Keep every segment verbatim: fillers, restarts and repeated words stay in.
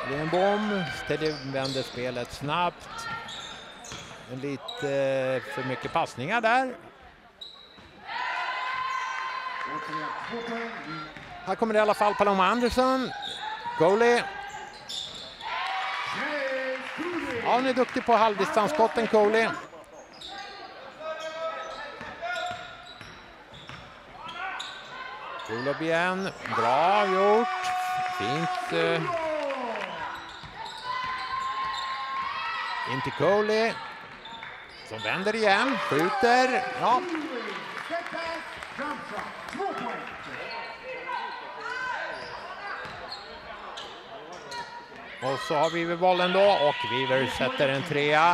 blir en bom. Teddy vänder spelet snabbt. En lite för mycket passningar där. Här kommer det i alla fall Paloma Anderson. Goalie. Ja, hon är duktig på halvdistansskotten, Goalie. Olof igen. Bra gjort. Fint. Uh, in till Goalie. Som vänder igen. Skjuter. Ja. Och så har vi bollen då och Weaver sätter en trea.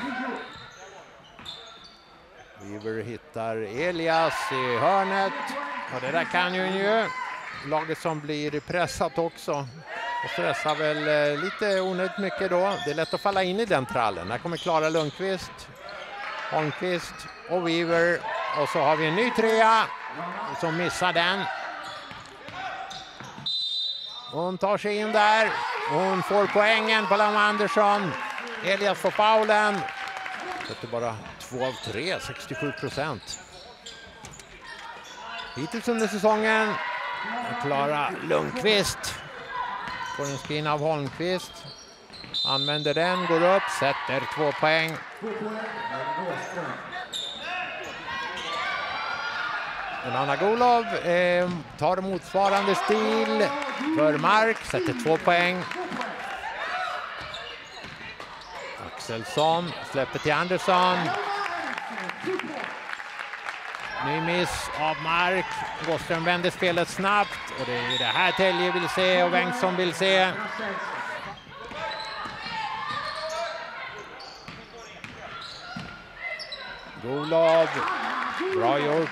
Weaver hittar Elias i hörnet. Och det där kan ju ju. Laget som blir pressat också. Och stressar väl eh, lite onödigt mycket då. Det är lätt att falla in i den trallen. Här kommer Klara Lundqvist, Holmqvist och Weaver. Och så har vi en ny trea som missar den. Hon tar sig in där. Hon får poängen på Paloma Anderson. Elias får faulen. Det är bara två av tre, sextiosju procent. Hittills under säsongen. Klara Lundqvist får en spin av Holmqvist. Använder den, går upp, sätter två poäng. Men Anna Golov eh, tar motsvarande stil för Mark, sätter två poäng. Axelsson släpper till Andersson. Ny miss av Mark. Gåström vänder spelet snabbt. Och det är det här Telge vill se och Bengtsson vill se. Golov. Bra gjort.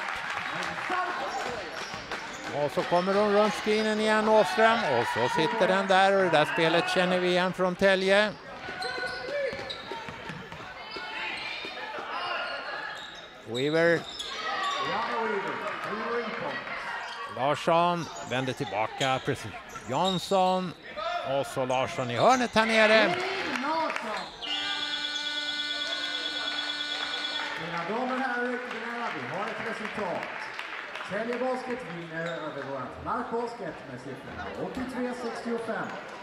Och så kommer hon runt screenen igen, Åström. Och så sitter den där och det där spelet känner vi igen från Telge. Weaver. Larsson vänder tillbaka. Precis. Jansson. Och så Larsson i hörnet här nere. Mina damer och herrar, vi har ett resultat. Telge Basket vinner över vårt Mark Basket med siffrorna åttiotre sextiofem.